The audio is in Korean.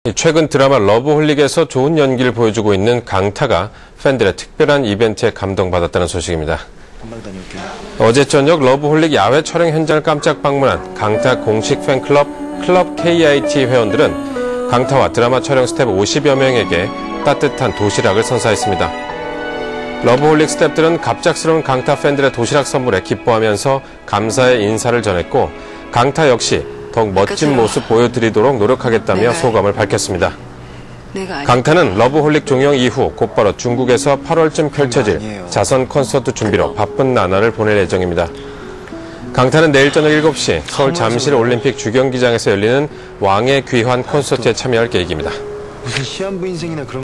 최근 드라마 러브홀릭에서 좋은 연기를 보여주고 있는 강타가 팬들의 특별한 이벤트에 감동받았다는 소식입니다. 어제 저녁 러브홀릭 야외 촬영 현장을 깜짝 방문한 강타 공식 팬클럽 클럽 KIT 회원들은 강타와 드라마 촬영 스태프 50여 명에게 따뜻한 도시락을 선사했습니다. 러브홀릭 스태프들은 갑작스러운 강타 팬들의 도시락 선물에 기뻐하면서 감사의 인사를 전했고 강타 역시 더욱 멋진 모습 보여드리도록 노력하겠다며 소감을 밝혔습니다. 강타는 러브홀릭 종영 이후 곧바로 중국에서 8월쯤 펼쳐질 자선 콘서트 준비로 바쁜 나날을 보낼 예정입니다. 강타는 내일 저녁 7시 서울 잠실 올림픽 주경기장에서 열리는 왕의 귀환 콘서트에 참여할 계획입니다. 무슨 시한부 인생이나 그런